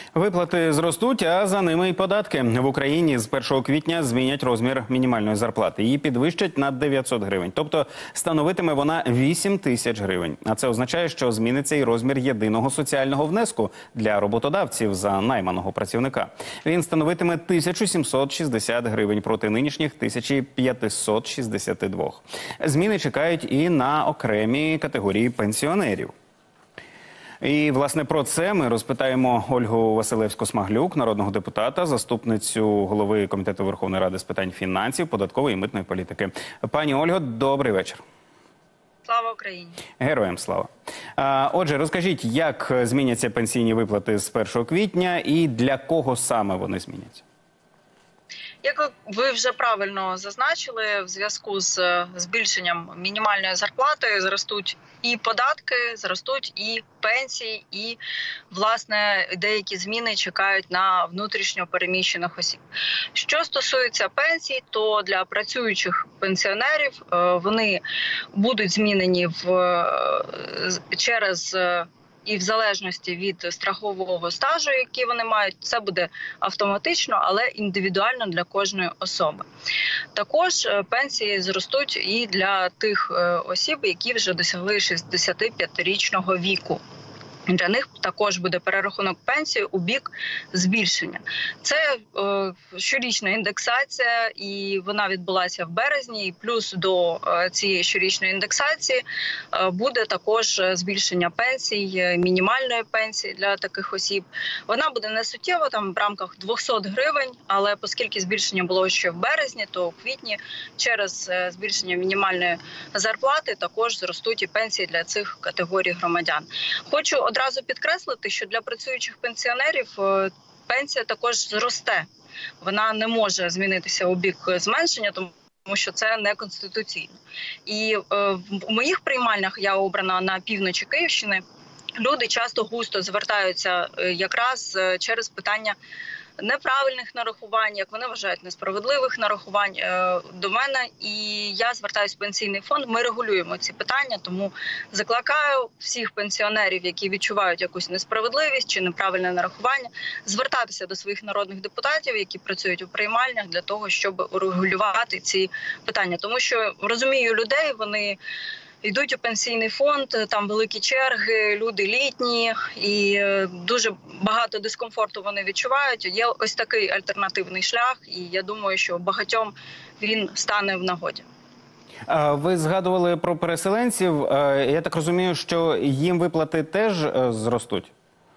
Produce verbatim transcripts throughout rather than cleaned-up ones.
Виплати зростуть, а за ними й податки. В Україні з першого квітня змінять розмір мінімальної зарплати. Її підвищать на дев'ятсот гривень. Тобто становитиме вона вісім тисяч гривень. А це означає, що зміниться і розмір єдиного соціального внеску для роботодавців за найманого працівника. Він становитиме тисячу сімсот шістдесят гривень проти нинішніх тисячі п'ятсот шістдесят два. Зміни чекають і на окремі категорії пенсіонерів. І, власне, про це ми розпитаємо Ольгу Василевську-Смаглюк, народного депутата, заступницю голови Комітету Верховної Ради з питань фінансів, податкової і митної політики. Пані Ольго, добрий вечір. Слава Україні! Героям слава! Отже, розкажіть, як зміняться пенсійні виплати з першого квітня і для кого саме вони зміняться? Як ви вже правильно зазначили, в зв'язку з збільшенням мінімальної зарплати зростуть і податки, зростуть і пенсії, і, власне, деякі зміни чекають на внутрішньо переміщених осіб. Що стосується пенсій, то для працюючих пенсіонерів вони будуть змінені в, через і в залежності від страхового стажу, який вони мають, це буде автоматично, але індивідуально для кожної особи. Також пенсії зростуть і для тих осіб, які вже досягли шістдесятип'ятирічного віку. Для них також буде перерахунок пенсії у бік збільшення. Це е, щорічна індексація, і вона відбулася в березні. І плюс до е, цієї щорічної індексації е, буде також збільшення пенсій, мінімальної пенсії для таких осіб. Вона буде не суттєво, там в рамках двохсот гривень, але оскільки збільшення було ще в березні, то у квітні через е, збільшення мінімальної зарплати також зростуть і пенсії для цих категорій громадян. Хочу одразу підкреслити, що для працюючих пенсіонерів пенсія також зросте. Вона не може змінитися у бік зменшення, тому що це неконституційно. І е, в моїх приймальнях, я обрана на півночі Київщини, люди часто густо звертаються якраз через питання неправильних нарахувань, як вони вважають, несправедливих нарахувань до мене. І я звертаюся в пенсійний фонд, ми регулюємо ці питання, тому закликаю всіх пенсіонерів, які відчувають якусь несправедливість чи неправильне нарахування, звертатися до своїх народних депутатів, які працюють у приймальнях, для того, щоб урегулювати ці питання. Тому що розумію людей, вони йдуть у пенсійний фонд, там великі черги, люди літні, і дуже багато дискомфорту вони відчувають. Є ось такий альтернативний шлях, і я думаю, що багатьом він стане в нагоді. Ви згадували про переселенців. Я так розумію, що їм виплати теж зростуть?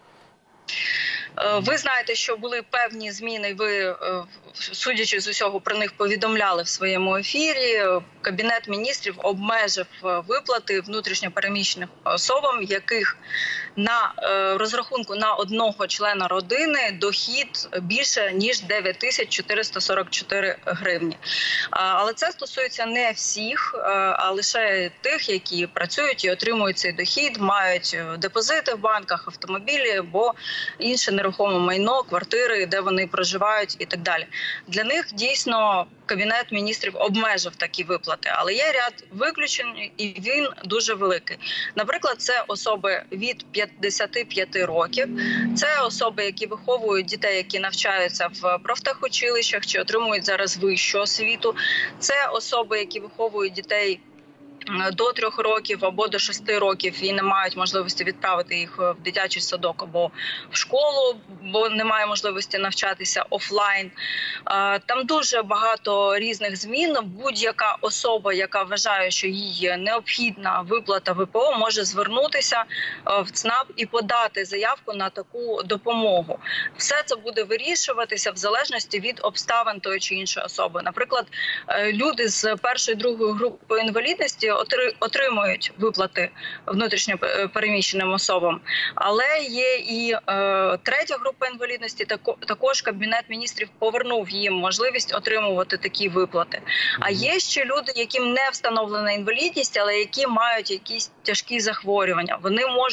Ви знаєте, що були певні зміни, ви, судячи з усього, про них повідомляли в своєму ефірі. Кабінет міністрів обмежив виплати внутрішньопереміщених особам, яких на розрахунку на одного члена родини дохід більше, ніж дев'ять тисяч чотириста сорок чотири гривні. Але це стосується не всіх, а лише тих, які працюють і отримують цей дохід, мають депозити в банках, автомобілі або інше нерухоме майно, квартири, де вони проживають і так далі. Для них дійсно Кабінет міністрів обмежив такі виплати, але є ряд виключень, і він дуже великий. Наприклад, це особи від п'ятдесяти п'яти років, це особи, які виховують дітей, які навчаються в профтехучилищах чи отримують зараз вищу освіту, це особи, які виховують дітей до трьох років або до шести років і не мають можливості відправити їх в дитячий садок або в школу, бо немає можливості навчатися офлайн. Там дуже багато різних змін. Будь-яка особа, яка вважає, що їй необхідна виплата ВПО, може звернутися в ЦНАП і подати заявку на таку допомогу. Все це буде вирішуватися в залежності від обставин тої чи іншої особи. Наприклад, люди з першої, другої групи інвалідності отримують виплати внутрішньо переміщеним особам. Але є і е, третя група інвалідності, тако, також Кабінет міністрів повернув їм можливість отримувати такі виплати. А є ще люди, яким не встановлена інвалідність, але які мають якісь тяжкі захворювання. Вони можуть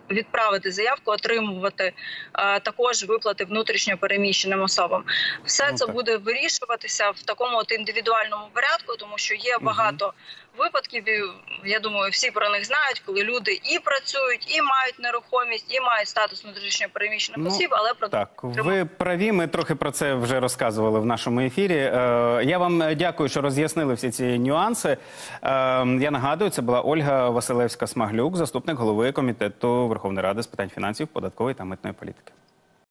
відправити заявку, отримувати а, також виплати внутрішньо переміщеним особам. Все Ну, це так. буде вирішуватися в такому от індивідуальному порядку, тому що є багато випадків, і, я думаю, всі про них знають, коли люди і працюють, і мають нерухомість, і мають статус внутрішньо переміщених Ну, осіб, але про Так, ви праві, ми трохи про це вже розказували в нашому ефірі. Е, Я вам дякую, що роз'яснили всі ці нюанси. Е, Я нагадую, це була Ольга Василевська-Смаглюк, заступник голови Комітету Верховної Ради з питань фінансів, податкової та митної політики.